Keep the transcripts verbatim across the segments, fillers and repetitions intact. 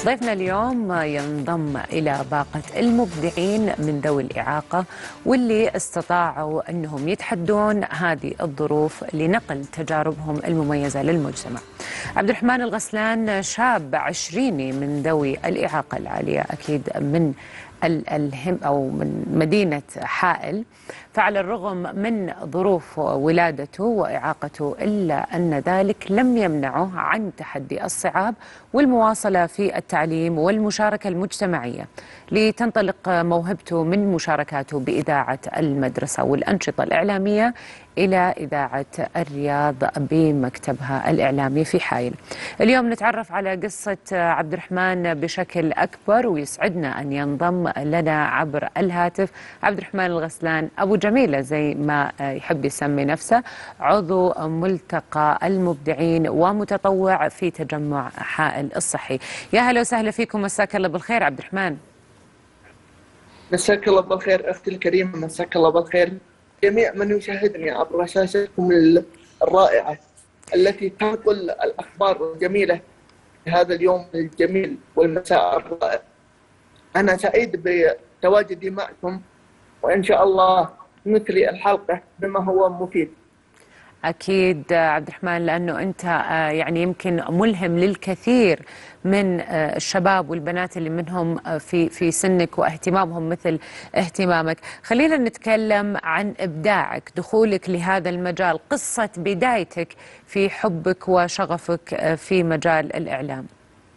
ضيفنا اليوم ينضم إلى باقة المبدعين من ذوي الإعاقة واللي استطاعوا أنهم يتحدون هذه الظروف لنقل تجاربهم المميزة للمجتمع. عبد الرحمن الغسلان شاب عشريني من ذوي الإعاقة العالية، أكيد من الهم أو من مدينة حائل، فعلى الرغم من ظروف ولادته وإعاقته إلا أن ذلك لم يمنعه عن تحدي الصعاب والمواصلة في التعليم والمشاركة المجتمعية، لتنطلق موهبته من مشاركاته بإذاعة المدرسة والأنشطة الإعلامية إلى إذاعة الرياض بمكتبها الإعلامي في حائل. اليوم نتعرف على قصة عبد الرحمن بشكل أكبر، ويسعدنا أن ينضم لنا عبر الهاتف عبد الرحمن الغسلان أبو جميلة زي ما يحب يسمي نفسه، عضو ملتقى المبدعين ومتطوع في تجمع حائل الصحي. يا هلا وسهلا فيكم، مساك الله بالخير عبد الرحمن. مساك الله بالخير أختي الكريمة، مساك الله بالخير جميع من يشاهدني عبر شاشتكم الرائعة التي تنقل الأخبار الجميلة هذا اليوم الجميل والمساء الرائع. أنا سعيد بتواجدي معكم، وإن شاء الله نثري الحلقة بما هو مفيد. أكيد عبد الرحمن، لأنه أنت يعني يمكن ملهم للكثير من الشباب والبنات اللي منهم في في سنك واهتمامهم مثل اهتمامك. خلينا نتكلم عن إبداعك، دخولك لهذا المجال، قصة بدايتك في حبك وشغفك في مجال الإعلام.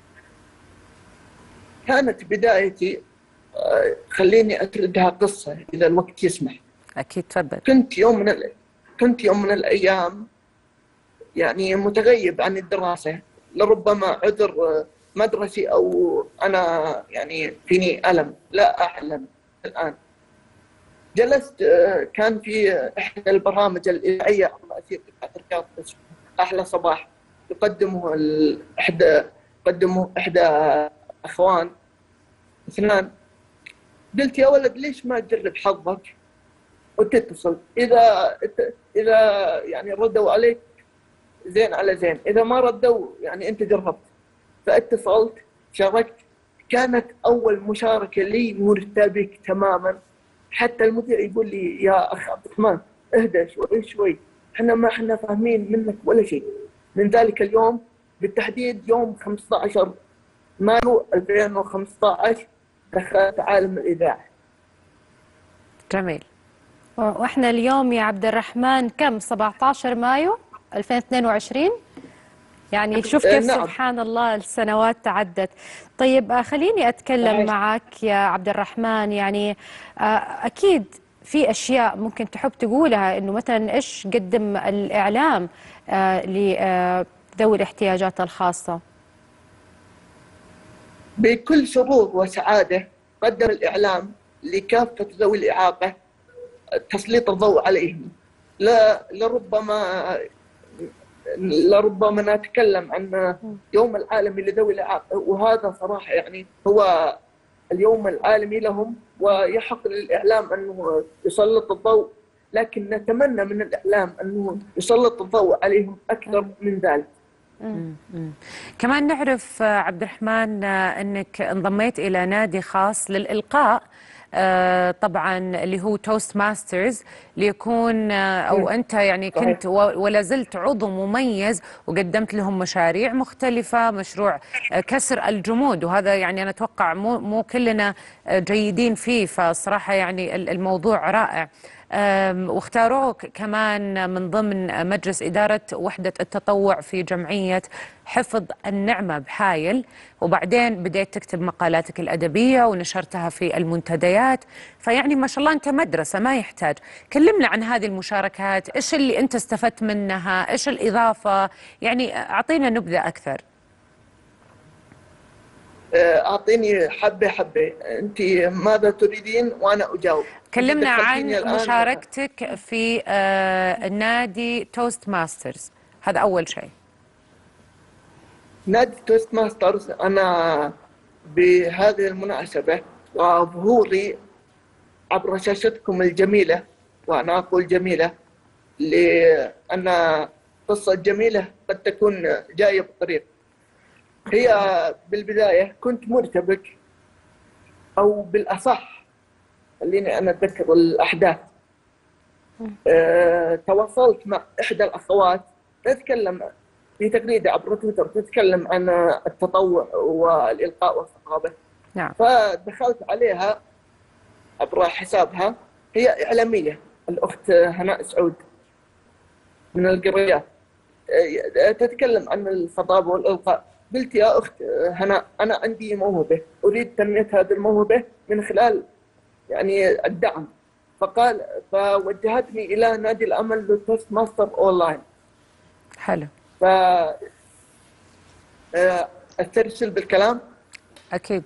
كانت بدايتي، خليني أسردها قصة إذا الوقت يسمح. أكيد تفضل. كنت يوم من كنت يوم من الأيام يعني متغيب عن الدراسة، لربما عذر مدرسي أو أنا يعني فيني ألم لا أحلم الآن. جلست، كان في إحدى البرامج الإذاعية على أثير الرياض أحلى صباح، يقدمه إحدى يقدمه إحدى أخوان اثنان. قلت يا ولد ليش ما تجرب حظك وتتصل؟ إذا إذا يعني ردوا عليك زين على زين، إذا ما ردوا يعني أنت جربت. فاتصلت، شاركت. كانت أول مشاركة لي مرتبك تماما، حتى المذيع يقول لي يا أخ عبد الرحمن اهدى شوي شوي، احنا ما احنا فاهمين منك ولا شيء. من ذلك اليوم بالتحديد يوم خمسة عشر مايو ألفين وخمسة عشر دخلت عالم الإذاعة. جميل. واحنا اليوم يا عبد الرحمن كم؟ سبعة عشر مايو ألفين واثنين وعشرين، يعني شوف كيف نعم. سبحان الله السنوات تعدت. طيب خليني أتكلم عايش. معك يا عبد الرحمن، يعني أكيد في أشياء ممكن تحب تقولها، إنه مثلا إيش قدم الإعلام لذوي الاحتياجات الخاصة؟ بكل سرور وسعادة قدم الإعلام لكافة ذوي الإعاقة تسليط الضوء عليهم. لا لربما لربما نتكلم عن يوم العالمي لذوي الإعاقة، وهذا صراحة يعني هو اليوم العالمي لهم، ويحق للإعلام أنه يسلط الضوء، لكن نتمنى من الإعلام أنه يسلط الضوء عليهم أكثر من ذلك. مم. مم. كمان نعرف عبد الرحمن أنك انضميت إلى نادي خاص للإلقاء، آه طبعا اللي هو توست ماسترز، ليكون آه او انت يعني كنت ولا زلت عضو مميز، وقدمت لهم مشاريع مختلفه، مشروع آه كسر الجمود، وهذا يعني انا اتوقع مو مو كلنا آه جيدين فيه، فصراحه يعني الموضوع رائع. واختاروك كمان من ضمن مجلس إدارة وحدة التطوع في جمعية حفظ النعمة بحايل، وبعدين بديت تكتب مقالاتك الأدبية ونشرتها في المنتديات، فيعني ما شاء الله أنت مدرسة ما يحتاج. كلمنا عن هذه المشاركات، إيش اللي أنت استفدت منها، إيش الإضافة، يعني أعطينا نبذة أكثر. أعطيني حبة حبة، أنت ماذا تريدين وأنا أجاوب. كلمنا عن مشاركتك في النادي توست ماسترز، هذا أول شيء. نادي توست ماسترز، أنا بهذه المناسبة وظهوري عبر شاشتكم الجميلة، وأنا أقول جميلة لأن قصة جميلة قد تكون جاية بالطريق. هي بالبداية كنت مرتبك، أو بالأصح خليني أنا أتذكر الأحداث. أه، تواصلت مع إحدى الأخوات تتكلم في تغريدة عبر تويتر تتكلم عن التطوع والإلقاء والخطابة. نعم. فدخلت عليها عبر حسابها، هي إعلامية الأخت هناء سعود من القريات، تتكلم عن الخطابة والإلقاء. قلت يا أخت هناء، أنا عندي موهبة أريد تنمية هذه الموهبة من خلال يعني الدعم. فقال فوجهتني إلى نادي الأمل للتوست ماستر أونلاين. حلو. ف أسترسل بالكلام؟ أكيد.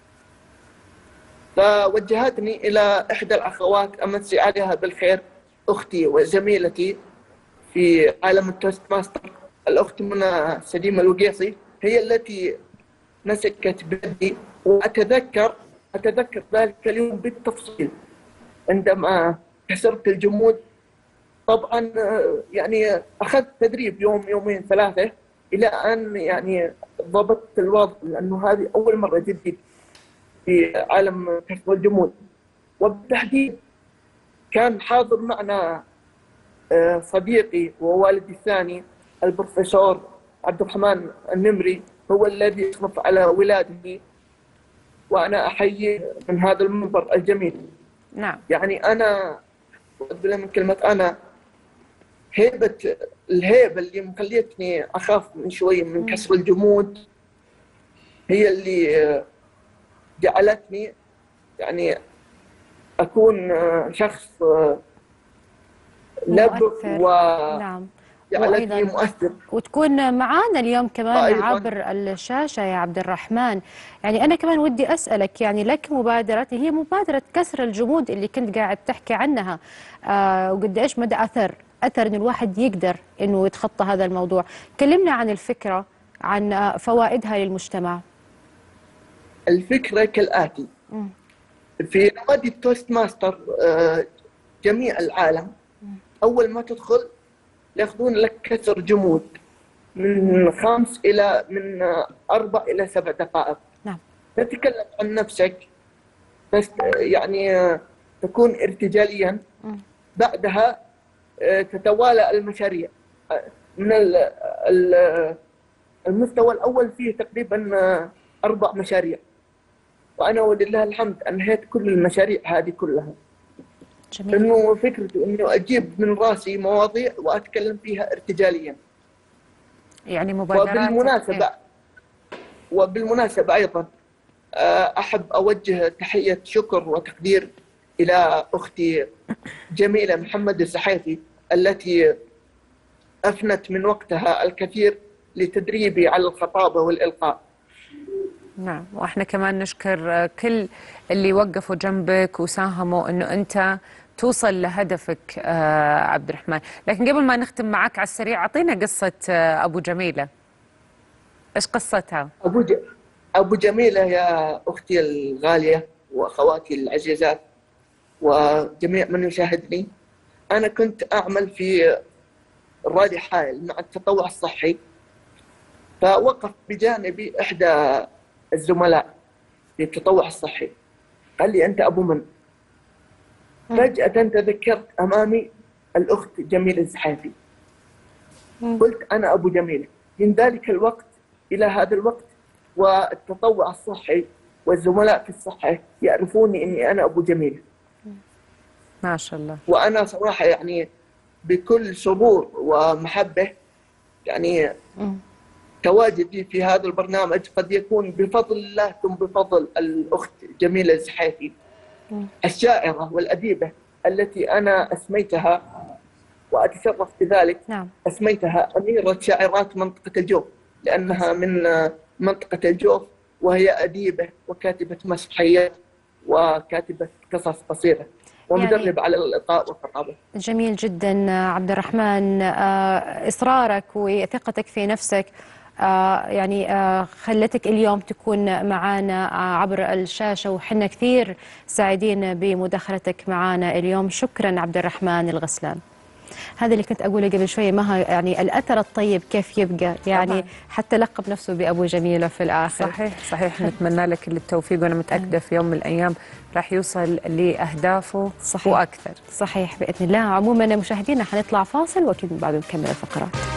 فوجهتني إلى إحدى الأخوات أمسي عليها بالخير، أختي وزميلتي في عالم التوست ماستر، الأخت منى سليم الوقيصي، هي التي مسكت بيدي. وأتذكر أتذكر ذلك اليوم بالتفصيل عندما كسرت الجمود. طبعا يعني أخذت تدريب يوم يومين ثلاثة إلى أن يعني ضبطت الوضع، لأنه هذه أول مرة جدي في عالم كسر الجمود. وبالتحديد كان حاضر معنا صديقي ووالدي الثاني البروفيسور عبد الرحمن النمري، هو الذي يشرف على ولادتي، وأنا أحييه من هذا المنبر الجميل. نعم. يعني أنا أقول من كلمة أنا، هيبة الهيبة اللي مخليتني أخاف من شوي من كسر الجمود هي اللي جعلتني يعني أكون شخص لبق و نعم. جعلتني مؤثر. وتكون معانا اليوم كمان عبر الشاشة يا عبد الرحمن. يعني أنا كمان ودي أسألك، يعني لك مبادرة هي مبادرة كسر الجمود اللي كنت قاعد تحكي عنها، آه وقد إيش مدى أثر أثر إن الواحد يقدر إنه يتخطى هذا الموضوع. كلمنا عن الفكرة، عن فوائدها للمجتمع. الفكرة كالآتي: م. في نوادي التوست ماستر جميع العالم أول ما تدخل يأخذون لك كسر جمود من خمس إلى من أربع إلى سبع دقائق. نعم. تتكلم عن نفسك، بس يعني تكون ارتجاليا. م. بعدها تتوالى المشاريع. من المستوى الأول فيه تقريبا أربع مشاريع، وأنا ولله الحمد أنهيت كل المشاريع هذه كلها. جميل. إنه فكرته إنه أجيب من راسي مواضيع وأتكلم فيها ارتجاليا. يعني مبادرات. وبالمناسبة إيه؟ وبالمناسبة أيضا أحب أوجه تحية شكر وتقدير إلى أختي جميلة محمد السحيفي التي أفنت من وقتها الكثير لتدريبي على الخطابة والإلقاء. نعم. وإحنا كمان نشكر كل اللي وقفوا جنبك وساهموا أنه أنت توصل لهدفك عبد الرحمن. لكن قبل ما نختم معك على السريع، أعطينا قصة أبو جميلة. إيش قصتها؟ أبو, ج... أبو جميلة يا أختي الغالية وأخواتي العزيزات وجميع من يشاهدني، أنا كنت أعمل في الرادي حائل مع التطوع الصحي. فوقف بجانبي إحدى الزملاء في التطوع الصحي، قال لي أنت أبو من؟ فجأة تذكرت أمامي الأخت جميلة الزحافي. قلت أنا أبو جميلة. من ذلك الوقت إلى هذا الوقت والتطوع الصحي والزملاء في الصحة يعرفوني أني أنا أبو جميلة. ما شاء الله. وأنا صراحة يعني بكل سرور ومحبة يعني تواجدي في هذا البرنامج قد يكون بفضل الله ثم بفضل الأخت جميلة الزحافي الشاعرة والأديبة التي أنا أسميتها وأتشرف بذلك. نعم. أسميتها أميرة شاعرات منطقة الجوف، لأنها من منطقة الجوف، وهي أديبة وكاتبة مسرحيات وكاتبة قصص قصيرة ومدرب يعني على الإلقاء والخطابة. جميل جدا عبد الرحمن. إصرارك وثقتك في نفسك يعني خلتك اليوم تكون معنا عبر الشاشة، وحنا كثير سعيدين بمداخلتك معنا اليوم. شكرا عبد الرحمن الغسلان. هذا اللي كنت أقوله قبل شوية، ما يعني الأثر الطيب كيف يبقى، يعني طبعا. حتى لقب نفسه بأبو جميلة في الآخر. صحيح صحيح. نتمنى لك كل التوفيق، وأنا متأكدة في يوم من الأيام راح يوصل لأهدافه صحيح. وأكثر. صحيح بإذن الله. عموما مشاهدينا حنطلع فاصل وأكيد بعد نكمل الفقرات.